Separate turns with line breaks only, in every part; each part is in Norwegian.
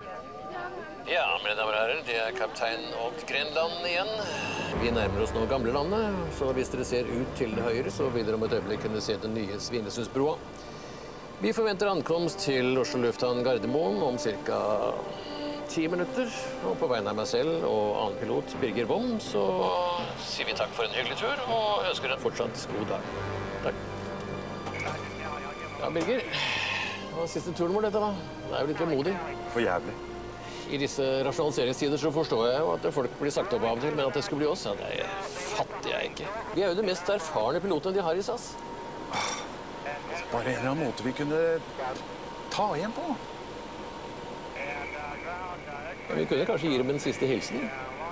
Ja, mine damer og herrer, det er kaptein Odd Grenland igjen. Vi nærmer oss nå gamlelandet, så hvis dere ser ut til høyre, så vil dere om et øyeblikk kunne se den nye Svinesundsbroa. Vi forventer ankomst til Oslo Lufthavn Gardermoen om ca. 10 minutter. Og på vegne av meg selv og annen pilot Birger Vom, så sier vi takk for en hyggelig tur og ønsker en fortsatt god dag. Takk. Ja, Birger, det var siste turen vår dette, da. Det er jo litt vemodig.
For jævlig.
I disse rasjonaliseringstider så forstår jeg jo at folk blir sagt opp av og til, men at det skulle bli oss, ja, det fatter jeg ikke. Vi er jo det mest erfarne pilotene de har i SAS.
Bare en eller annen måte vi kunne ta igjen på.
Vi kunne kanskje gi dem en siste hilsen.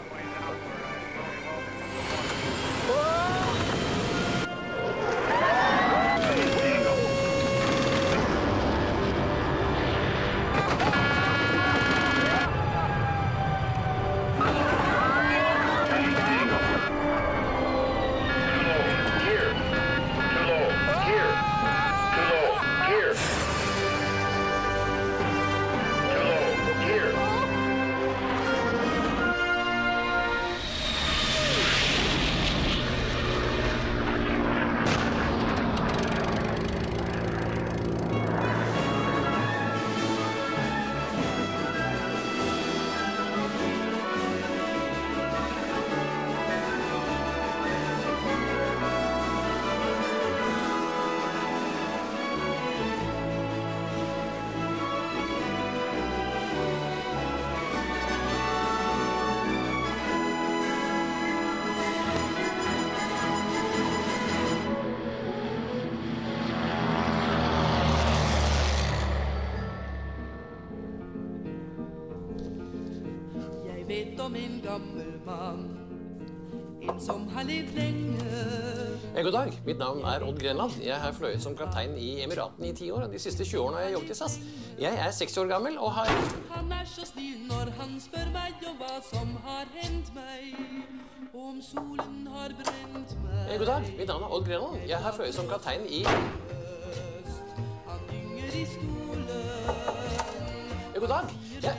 Vet om en gammel mann, en som har levd lenge.
God dag, mitt navn er Odd Grenland. Jeg har fløyet som kaptein i Emiratene i 10 år. De siste 20 årene har jeg jobbet i SAS. Jeg er 60 år gammel og har...
Han er så snill når han spør meg om hva som har hendt meg, om solen har brent meg.
God dag, mitt navn er Odd Grenland. Jeg har fløyet som kaptein i...
Han gynger i stolen.
God dag,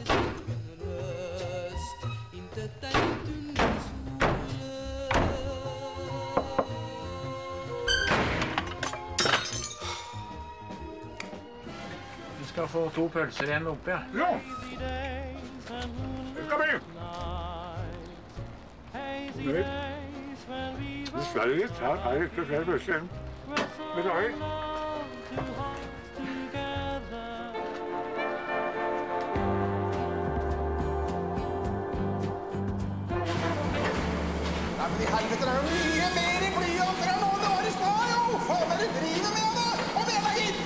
Vi skal få 2 pølser igjen oppe, ja.
Ja! Det skal bli! Dessverre litt. Her er ikke flere pølser igjen. Beklager.
Nei, men i helvete, det er jo mye mer i blyanter enn nå det var i stad, jo! Faen, hva er det du driver med det? Kom igjen deg hit!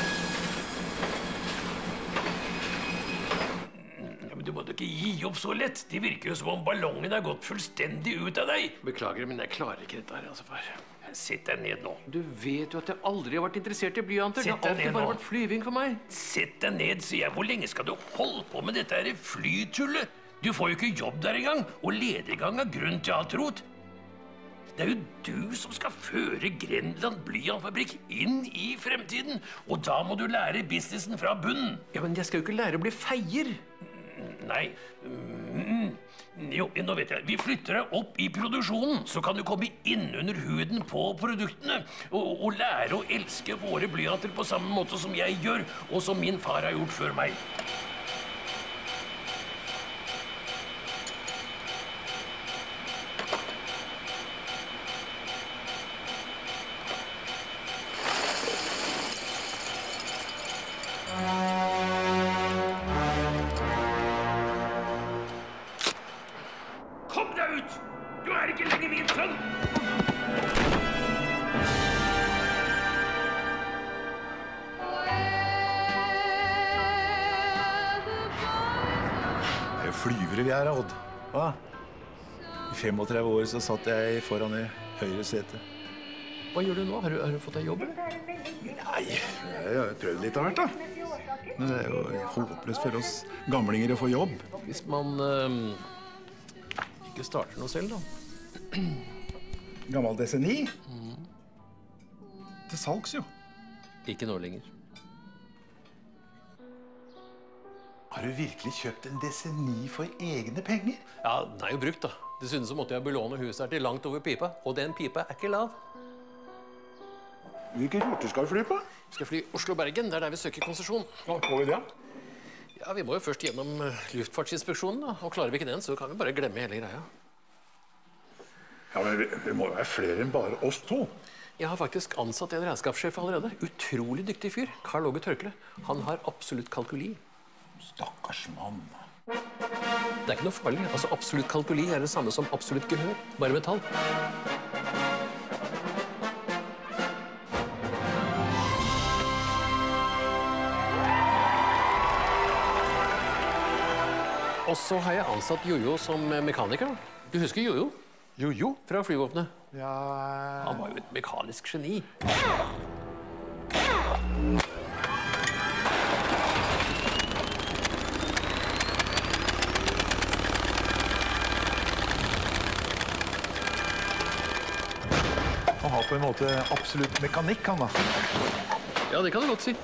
Du må ikke gi opp så lett. Det virker jo som om ballongen har gått fullstendig ut av deg.
Beklager, men jeg klarer ikke dette her, altså, far.
Sett deg ned nå.
Du vet jo at jeg aldri har vært interessert i blyanter.
Sett
Det har
deg ned
alltid bare
nå.
vært flyving for meg.
Sett deg ned, sier jeg. Hvor lenge skal du holde på med dette her flytullet? Du får jo ikke jobb der engang, og ledergang er grunn til alt rot. Det er jo du som skal føre Grenland blyantfabrikk inn i fremtiden, og da må du lære businessen fra bunnen.
Ja, men jeg skal jo ikke lære å bli feier.
Nei, jo, nå vet jeg. Vi flytter deg opp i produksjonen, så kan du komme inn under huden på produktene, og lære å elske våre blyanter på samme måte som jeg gjør, og som min far har gjort før meg. Kom deg ut! Du er ikke lenger min sønn!
Det er flyvere vi er, Odd. Hva? I 35 år så satt jeg foran i høyre sete.
Hva gjør du nå? Har du fått deg jobb, eller?
Nei, jeg har prøvd litt av hvert, da. Men det er jo håpløst for oss gamlinger å få jobb.
Hvis man ikke starter noe selv, da.
Gammel DC9. Til salgs, jo.
Ikke nå lenger.
Har du virkelig kjøpt en DC9 for egne penger?
Ja, den er jo brukt, da. Dessuten så måtte jeg belåne huset her til langt over pipa, og den pipa er ikke lav.
Hvilken rute skal du fly på?
Vi skal fly Oslo-Bergen, det er der vi søker konsesjon.
Hva får vi det?
Ja, vi må jo først gjennom luftfartsinspeksjonen, da. Og klarer vi ikke den, så kan vi bare glemme hele greia.
Ja, men vi må jo være flere enn bare oss to.
Jeg har faktisk ansatt en regnskapssjef allerede. Utrolig dyktig fyr. Karl Åge Tørkle. Han har absolutt kalkuli.
Stakkars mann.
Det er ikke noe farlig. Altså, absolutt kalkuli er det samme som absolutt gehør. Bare metall. Og så har jeg ansatt Jojo som mekaniker. Du husker Jojo?
Jojo?
Fra flyvåpenet.
Ja...
Han var jo et mekanisk geni.
Han har på en måte absolutt mekanikk, han da.
Ja, det kan du godt si.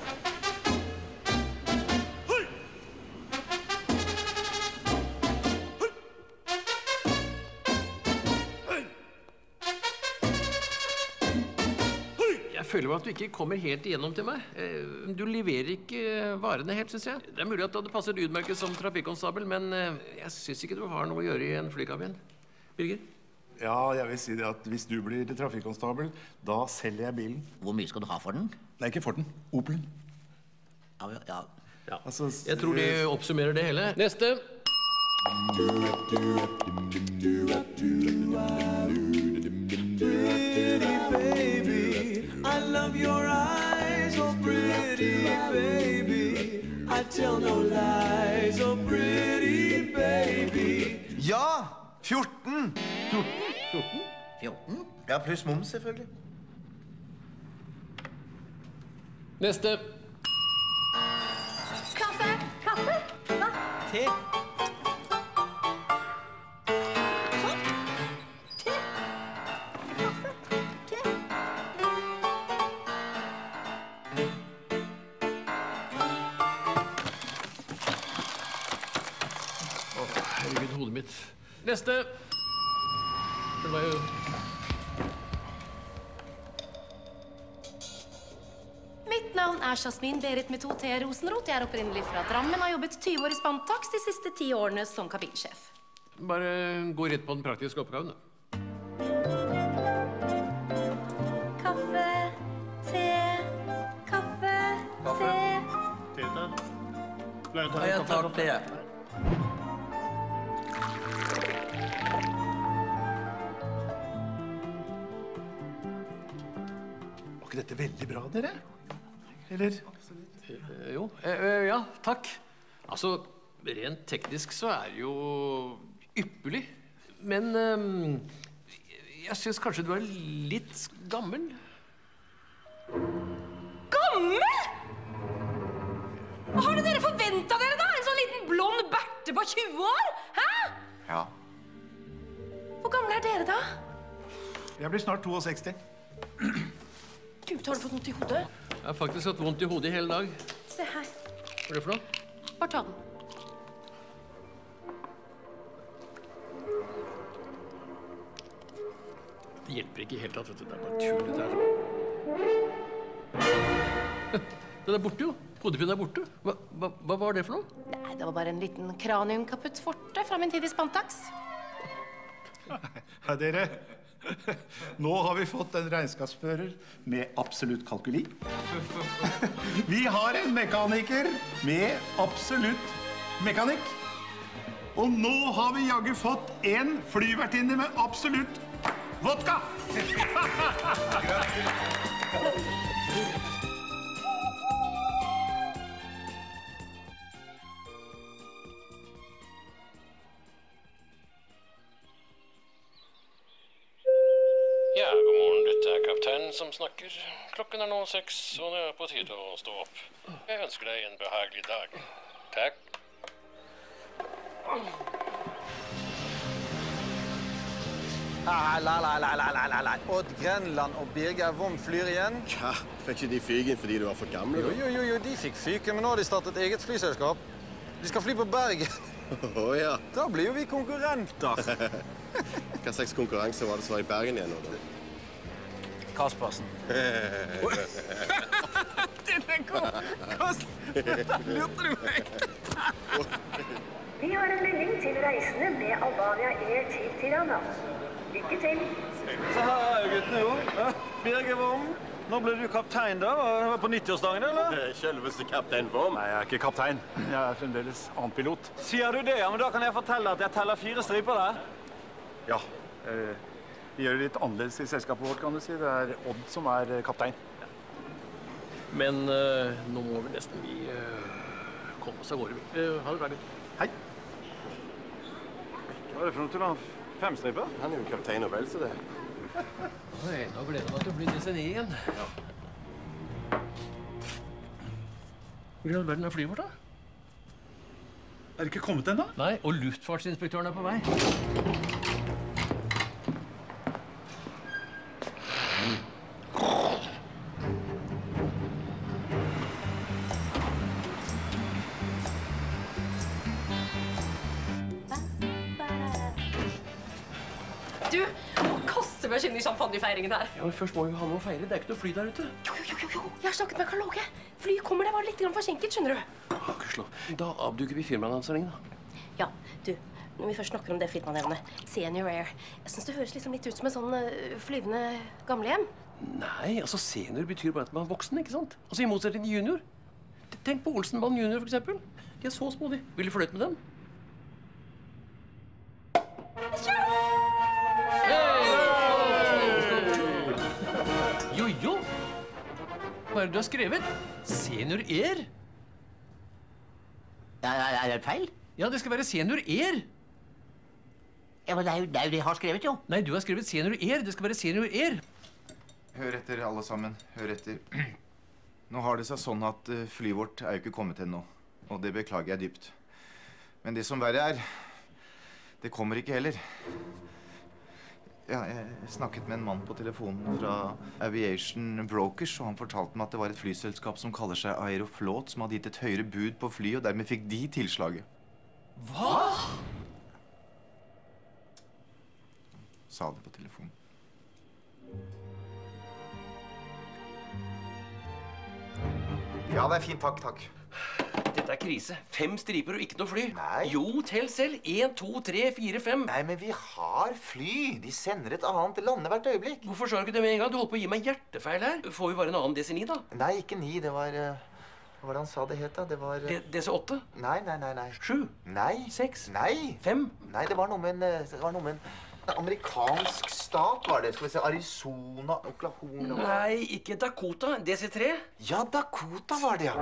Jeg føler at du ikke kommer helt igjennom til meg. Du leverer ikke varene helt, synes jeg. Det er mulig at du hadde passet lydmerket som trafikkonstabel, men jeg synes ikke du har noe å gjøre i en flykabin. Birger?
Ja, jeg vil si det at hvis du blir trafikkonstabel, da selger jeg bilen.
Hvor mye skal du ha for den?
Nei, ikke for den. Opelen.
Ja.
Altså,
Jeg tror de oppsummerer det hele. Neste.
I love your eyes, oh pretty baby. I tell no lies, oh pretty baby.
Ja! 14! 14? Ja, pluss moms, selvfølgelig.
Neste.
Kaffe! Kaffe? Hva?
Te.
Sånn. Te. Kaffe. Te.
Herregud, hodet mitt. Neste. Det var jo...
Mitt navn er Jasmin Berit med 2 T Rosenrot. Jeg er opprinnelig fra Drammen og har jobbet 20 år i Spantax de siste 10 årene som kabinsjef.
Bare gå rett på den praktiske oppgaven, da.
Kaffe, te, kaffe, te.
Tete.
Jeg tar te.
Var ikke dette veldig bra, dere? Eller?
Jo, ja, takk. Altså, rent teknisk så er det jo ypperlig. Men jeg synes kanskje du er litt gammel.
Gammel?! Hva har dere forventet dere da? En sånn liten blond berte på 20 år? Hæ?
Ja.
Hvor gamle er dere da?
Jeg blir snart 62.
Gud, har du fått vondt i hodet?
Jeg har faktisk hatt vondt i hodet i hele dag.
Se her.
Hva er det for noe?
Bare ta den.
Det hjelper ikke i hele tatt, vet du. Det er bare tull, dette her. Den er borte jo. Hodepinen er borte. Hva var det for noe?
Nei, det var bare en liten kraniumkaputt forte fra min tid i Spantax.
Hei, dere. Nå har vi fått en regnskapsfører med absolutt kalkuli. Vi har en mekaniker med absolutt mekanikk. Og nå har vi jaggu fått en flyvertinne med absolutt vodka!
Ja, god morgen. Dette er kapteinen som snakker. Klokken er nå 6, og det er på tide å stå opp. Jeg ønsker deg en behagelig dag. Takk.
Nei. Odd Grenland og Birger Vom flyr igjen.
Hva? Fikk ikke de fyken fordi du var for gammel?
Jo, de fikk fyken, men nå har de startet eget flyselskap. Vi skal fly på Bergen.
Ja.
Da blir jo vi konkurrenter.
Hva slags konkurranse var det som var i Bergen igjen nå, da?
Kaspersen.
Den er god! Da lurte du meg.
Vi har en melding til reisende med Albania Air til Tirana. Lykke til.
Så her er jo guttene jo. Birger Worm, nå ble du kaptein da. Var det på 90-årsdagen, eller?
Selveste kaptein Worm.
Nei, jeg er ikke kaptein. Jeg er fremdeles annenpilot.
Sier du det? Ja, men da kan jeg fortelle at jeg teller 4 striper der.
Ja. Vi gjør det litt annerledes i selskapet vårt, kan du si. Det er Odd som er kaptein.
Men nå må vi nesten komme oss av gårde. Ha det bra, gutt.
Hei.
Hva er det for noe til han? 5 striper?
Han er jo kaptein og vel, så det.
Oi, nå gleder jeg meg til å fly til seg ned igjen. Ja. Hvor i all verden er flyet vårt, da?
Er det ikke kommet ennå?
Nei, og luftfartsinspektøren er på vei.
Du, nå kaster vi oss inn i champagnefeiringen her.
Ja, men først må vi ha noe å feire. Det er ikke noe fly der ute.
Jo. Jeg har snakket med Karl Åge. Flyet kommer, det var litt forsinket, skjønner du.
Da avduker vi firmanavnseringen, da.
Ja, du, når vi først snakker om det firmanevnet, Senior Air, jeg synes det høres liksom litt ut som en sånn flyvende gamlehjem.
Nei, altså senior betyr bare at man er voksen, ikke sant? Altså i motsetning til junior. Tenk på Olsenmann junior, for eksempel. De er så små, de. Vil du fløyte med dem? Jo. Hva er det du har skrevet? Senior Air?
Er det feil?
Ja, det skal være Senior Air.
Ja, men det er jo det jeg har skrevet, jo.
Nei, du har skrevet Senior Air. Det skal være Senior Air.
Hør etter, alle sammen. Hør etter. Nå har det seg sånn at flyet vårt er jo ikke kommet ennå. Og det beklager jeg dypt. Men det som verre er, det kommer ikke heller. Ja, jeg snakket med en mann på telefonen fra Aviation Brokers, og han fortalte meg at det var et flyselskap som kaller seg Aeroflot, som hadde gitt et høyere bud på fly, og dermed fikk de tilslaget.
Hva?
Sa det på telefonen. Ja, det er fint. Takk.
Dette er krise. 5 striper og ikke noe fly.
Nei.
Jo, tell selv. 1, 2, 3, 4, 5.
Nei, men vi har fly. De sender et annet lande hvert øyeblikk.
Hvorfor sa du ikke det med en gang? Du holdt på å gi meg hjertefeil her. Får vi bare en annen DC9, da?
Nei, ikke 9. Det var... Hva var det han sa det het, da? Det var...
DC8?
Nei.
7?
Nei.
6?
Nei.
5?
Nei, det var noe med en amerikansk stat, var det. Skal vi se, Arizona, Oklahoma...
Nei, ikke Dakota. DC3?
Ja, Dakota var det, ja.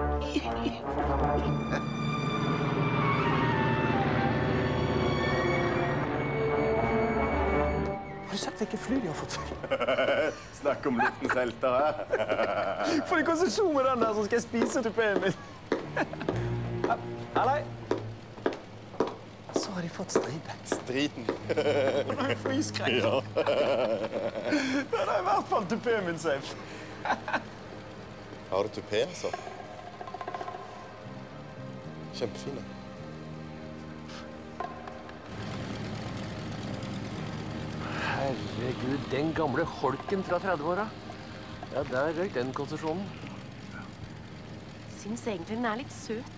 Har du sett hvilke fly de har fått?
Snakk om luftens helter her.
Får de konsesjon med den der, så skal jeg spise tupeen min. Hallei.
Så har de fått stripe.
Striten.
Nå er jeg flyskrekk.
Ja.
Da er i hvert fall tupeen min safe.
Har du tupé, altså? Kjempefine.
Herregud, den gamle holken fra 30-åra. Ja, der røyk den konsesjonen.
Syns egentlig den er litt søt.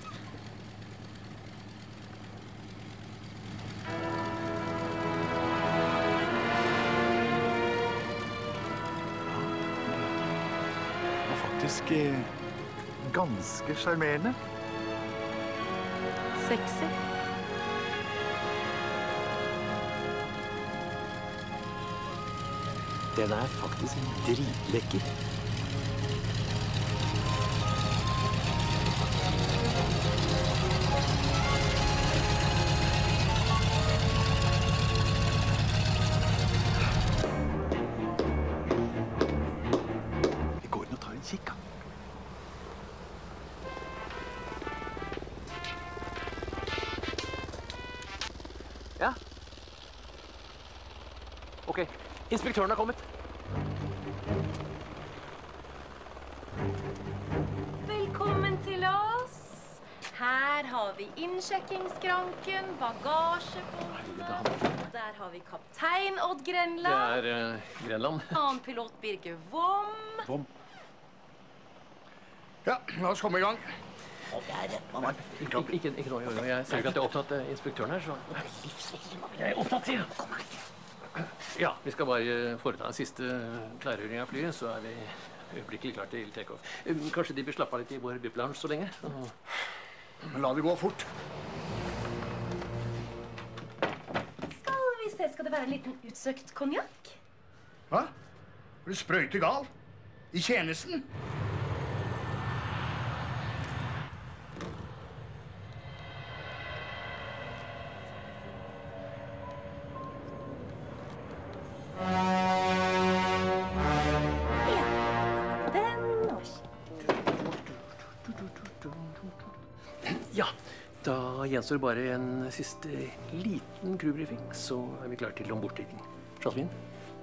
Det er faktisk ganske sjarmerende.
Sexy.
Den er faktisk dritlekker.
Vi går inn og tar en kikk, da.
Ja. Ok, inspektøren har kommet.
Velkommen til oss. Her Her har vi innsjekkingsskranken, bagasjebåndet. Der har vi kaptein Odd Grenland.
Det er Grenland.
Annen pilot Birger Vom.
Ja, la oss komme i gang.
Ikke nå, jeg ser ikke at jeg er opptatt inspektøren her, så... Jeg er opptatt, sier jeg. Ja, vi skal bare foreta den siste klargjøring av flyet, så er vi øyeblikkelig klart til take-off. Kanskje de vil slappe av litt i vår VIP-lounge så lenge?
Men la det gå fort.
Skal det være en liten utsøkt konjakk?
Hva? Er du sprøyte gal? I tjenesten?
Ja, da gjenstår det bare en siste liten crewbriefing, så er vi klar til ombordstigning. Jasmin?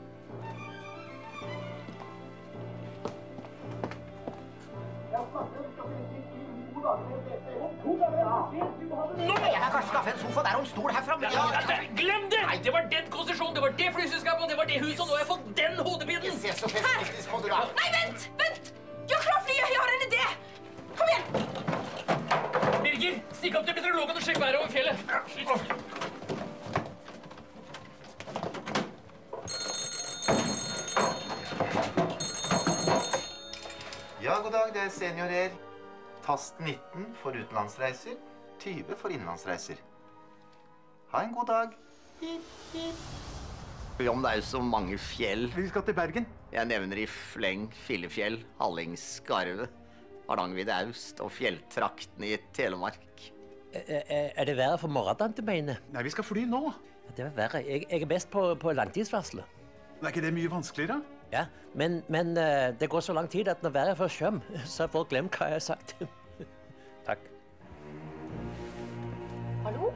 Nå! Jeg kan kanskje skaffe en sofa der og en stol her framme.
Glem det! Nei, det var den konsesjonen, det var det flyselskapet, og det var det huset, og nå har jeg fått den hodepinen!
Se så pessimistisk må du være.
Nei, vent! Gjør klar flyet, jeg har en idé! Kom igjen!
Birger, stikk opp til meteorologen og sjekk været over fjellet.
Ja, god dag, det er senior her. Tast 19 for utenlandsreiser, 20 for innenlandsreiser. Ha en god dag.
Om det er jo så mange fjell.
Vi skal til Bergen.
Jeg nevner i fleng Filefjell, Halling, Skarve, Hardangervidda Aust og fjelltraktene i Telemark.
Er det verre for morgendante, mener?
Nei, vi skal fly nå.
Det er verre. Jeg er best på langtidsvarslet.
Er ikke det mye vanskeligere?
Ja, men det går så lang tid at når været først kommer, så har folk glemt hva jeg har sagt. Takk.
Hallo?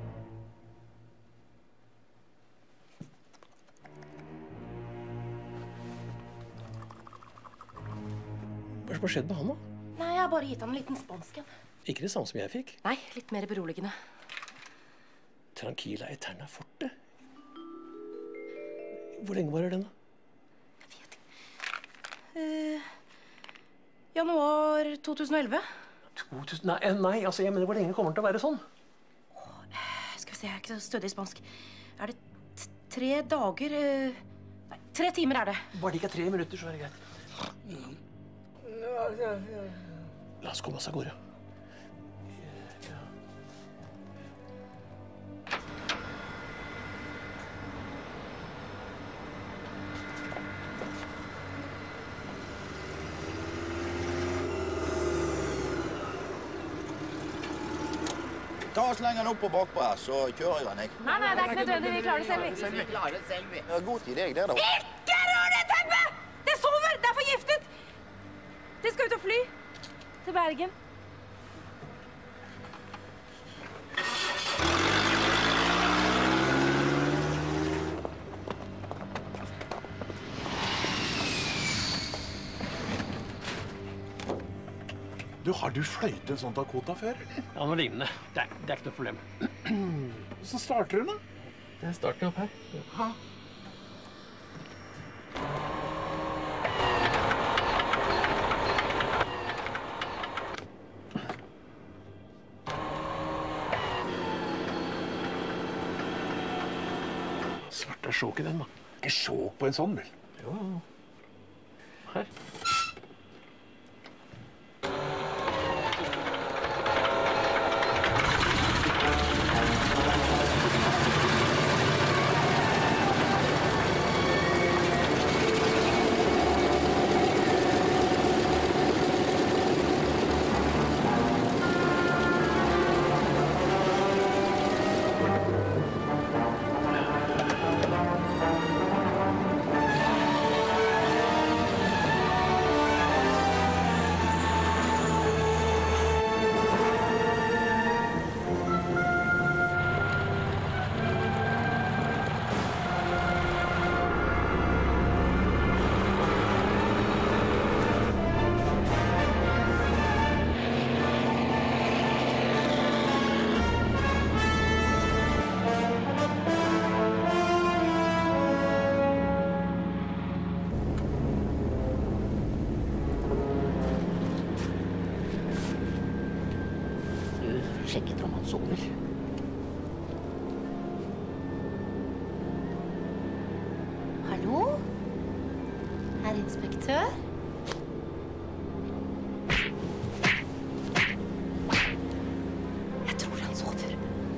Hva er det som har skjedd med han da?
Nei, jeg har bare gitt han en liten spansk en.
Ikke det samme som jeg fikk.
Nei, litt mer beroligende.
Tranquila Eterna Forte. Hvor lenge var det den da?
Januar 2011.
Nei, altså, jeg mener, hvor lenge kommer den til å være sånn?
Skal vi se, jeg er ikke så stødig i spansk. Er det 3 dager? Nei, 3 timer er det.
Bare det ikke er 3 minutter, så er det greit. La oss komme oss av gårde.
Ta og sleng den opp på bakpå her, så kjører jeg den, jeg.
Nei, det er ikke nødvendig. Vi klarer det selv.
Vi klarer det selv, vi.
Ja, god til deg, det da.
Ikke rør det teppet! Det sover! Det er forgiftet! De skal ut og fly. Til Bergen.
Har du fløyt en sånn Dakota før, eller?
Ja, noe lignende. Det er ikke noe problem.
Så starter den da?
Den starter opp her.
Ja.
Svart er sjåk i den, da.
Ikke sjåk på en sånn, vel?
Jo. Her.
sjekket om han sover.
Hallo? Herr inspektør? Jeg tror han sover.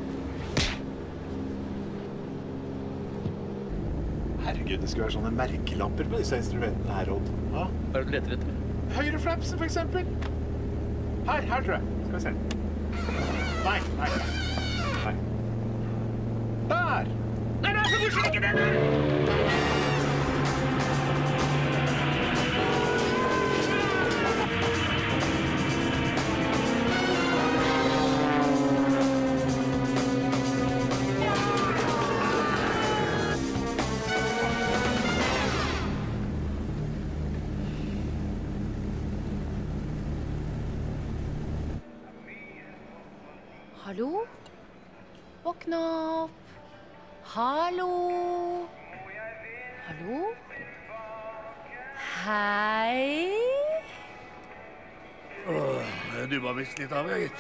Herregud, det skulle være sånne merkelamper på disse instrumentene her, Odd. Ja?
Hva er det du leter etter?
Høyreflapsen, for eksempel. Her tror jeg. Skal vi se. Nei. Der!
Nei, så du slikker den der!
Hallo? Våkne opp. Hallo? Hallo? Hei?
Du var visst litt av, gitt.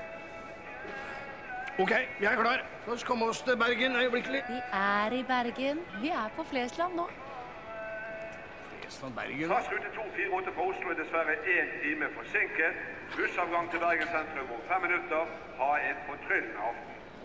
Ok, vi er klar. La oss komme oss til Bergen øyeblikkelig.
Vi er i Bergen. Vi er på Flesland nå.
Flesland, Bergen.
Passrute 248 fra Oslo er dessverre 1 time forsinket. Bussavgang til Bergen sentrum om 5 minutter. Ha en fortryllende aften.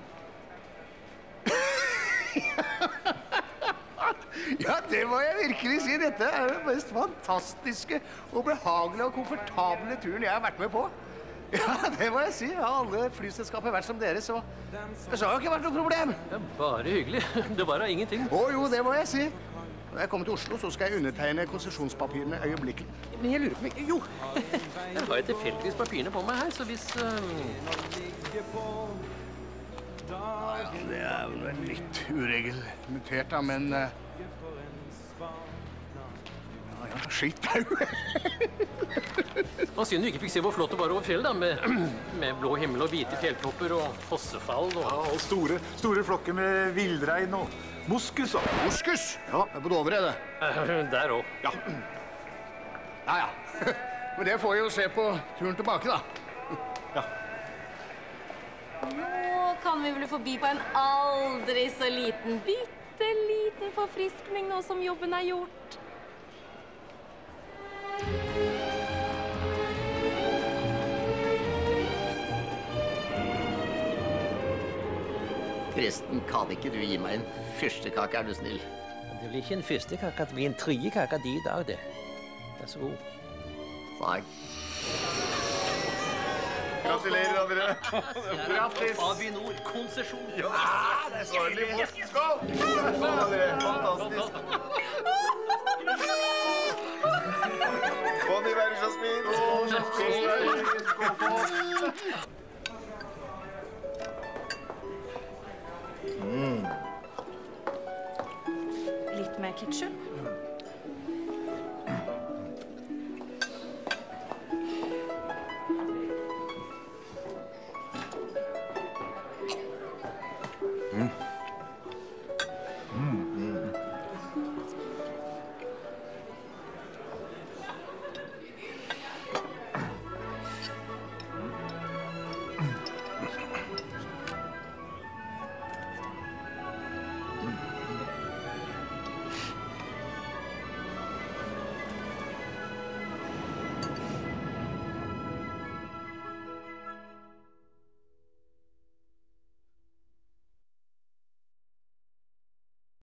Ja, det må jeg virkelig si. Dette er den mest fantastiske og behagelige og komfortable turen jeg har vært med på. Ja, det må jeg si. Ja, alle flyselskaper har vært som dere, så det har jo ikke vært noe problem.
Det er bare hyggelig. Det var da ingenting.
Jo, det må jeg si. Når jeg kommer til Oslo, så skal jeg undertegne konsesjonspapirene øyeblikkelig.
Men jeg lurer på meg... Jo, jeg har jo tilfeldigvis papirene på meg her, så hvis...
Ja, det er vel litt ureglementert, da, men... Ja, skitt au.
Man synd du ikke fikk se hvor flott det var over fjellet, da, med blå himmel og hvite fjelltopper og fossefall og...
Ja, og store flokker med villrein og moskus.
Moskus? Ja, det er på Dovre, det.
Der også.
Ja. Ja. Men det får vi jo se på turen tilbake, da.
Ja.
Nå kan vi vel forbi på en aldri så liten, bitteliten forfriskning nå som jobben er gjort.
Forresten, kan ikke du gi meg en fyrstekake, er du snill?
Det blir ikke en fyrstekake, det blir en tryekake i dag, det. Vær så god.
Takk.
Gratulerer, dere.
Grattis. Avinor, konsesjon.
Ja, det er så veldig. Skål! Skål, dere. Fantastisk. Kom i verden, Jasmin.
Litt mer ketchup.